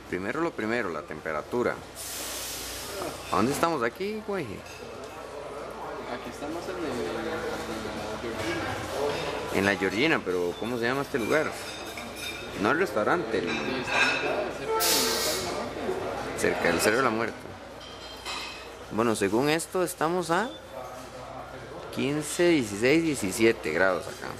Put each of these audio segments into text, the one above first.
Primero lo primero, la temperatura. ¿A dónde estamos aquí, güey? Aquí estamos en la Georgina. En la Georgina, pero ¿cómo se llama este lugar? No el restaurante, Y estamos cerca del Cerro de la Muerte. Bueno, según esto estamos a 15, 16, 17 grados acá.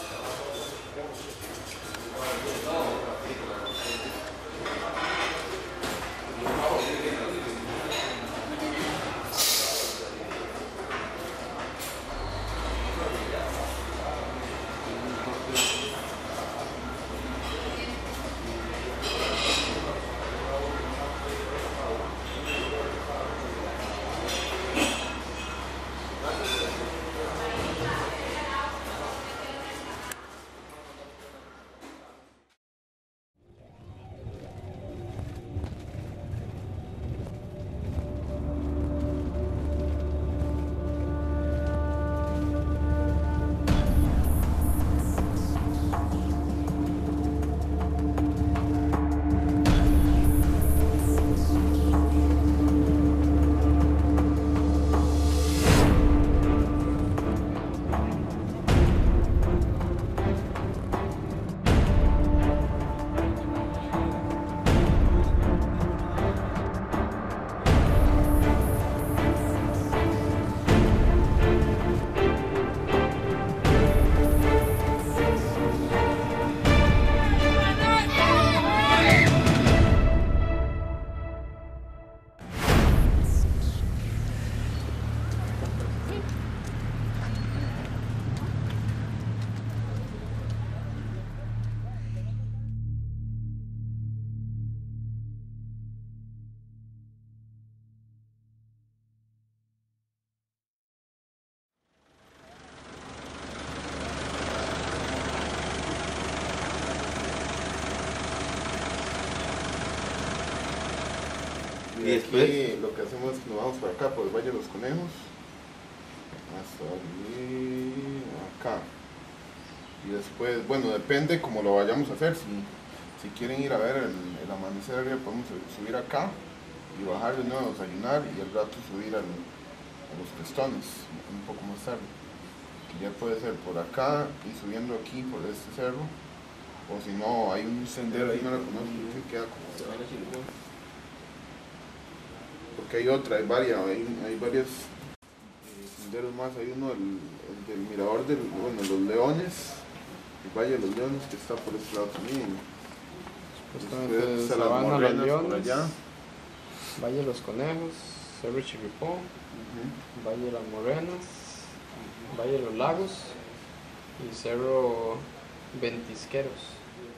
Y aquí lo que hacemos es que nos vamos por acá, por el Valle de los Conejos, hasta allí, acá. Y después, bueno, depende cómo lo vayamos a hacer. Si quieren ir a ver el amanecer arriba, podemos subir acá y bajar de nuevo a desayunar y al rato subir a los Crestones un poco más tarde. Que ya puede ser por acá y subiendo aquí por este cerro, o si no, hay un sendero ahí, no lo conozco, que queda como... Porque hay otra, hay varios senderos más. Hay uno, el del mirador los Leones, el Valle de los Leones, que está por este lado también. Justamente Está Sabana, las Los Morrenas por Leones, allá. Valle de los Conejos, Cerro Chirripó, Valle de las Morenas, Valle de los Lagos y Cerro Ventisqueros.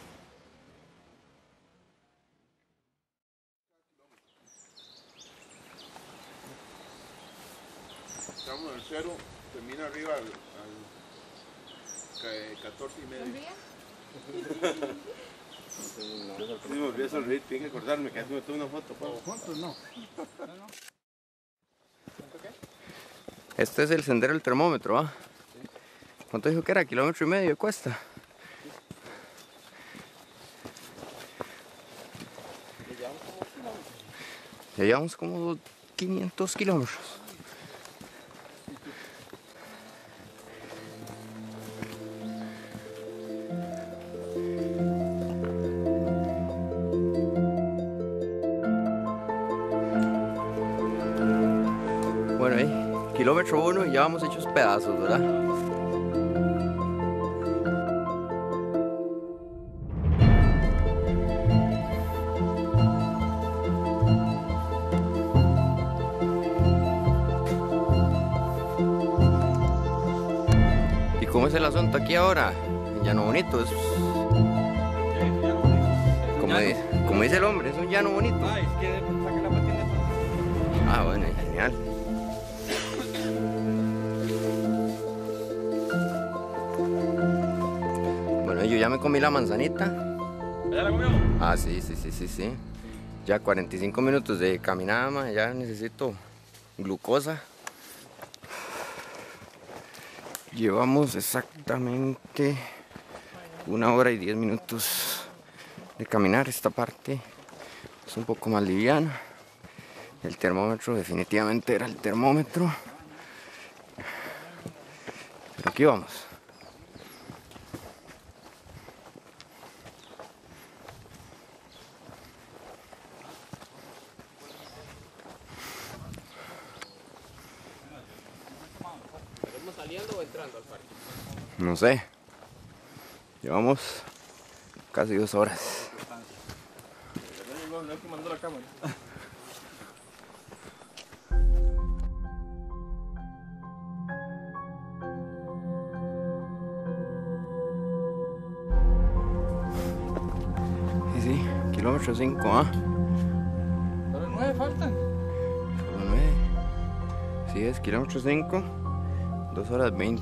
Estamos en el cero, termina arriba al 14 y medio. Sí, me olvidé sonreír, tienen que acordarme que me tomé una foto. ¿Cuántos no? Este es el sendero del termómetro, ¿ah? ¿Cuánto dijo que era? 1,5 kilómetros de cuesta. Ya llevamos como 500 kilómetros. Bueno, kilómetro 1 y ya vamos hechos pedazos, ¿verdad? ¿Y cómo es el asunto aquí ahora? En Llano Bonito, es... como dice el hombre, es un llano bonito. Ah, es que saca la patina. Ah, bueno, genial. Bueno, yo ya me comí la manzanita. ¿Ya la comió? Ah, sí. Ya 45 minutos de caminada, ma, ya necesito glucosa. Llevamos exactamente 1 hora y 10 minutos de caminar esta parte. Es un poco más liviano. El termómetro definitivamente era el termómetro. Pero aquí vamos. ¿Estamos saliendo o entrando al parque? No sé. Llevamos casi 2 horas. Sí, kilómetro 5, ¿ah? ¿Solo 9 faltan? Solo 9. Sí, es kilómetro 5, 2 horas 20.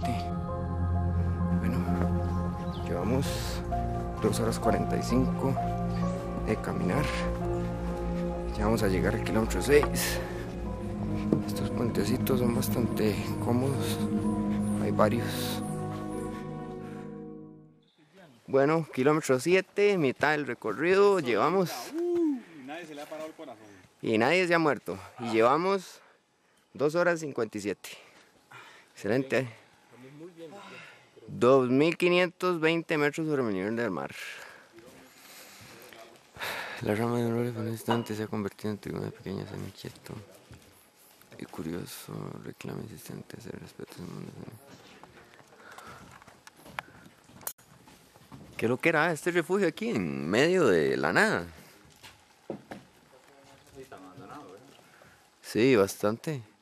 Bueno, llevamos 2 horas 45 de caminar. Ya vamos a llegar al kilómetro 6. Estos puentecitos son bastante cómodos. Hay varios. Bueno, kilómetro 7, mitad del recorrido. Llevamos. Y nadie se le ha parado el corazón. Y nadie se ha muerto. Y llevamos 2 horas 57. Excelente. 2.520 metros sobre el nivel del mar. La rama de un roble por un instante se ha convertido en tribuna de pequeñas inquieto y curioso reclamo insistente hacer respeto al mundo. ¿Qué es lo que era este refugio aquí en medio de la nada? Sí, bastante.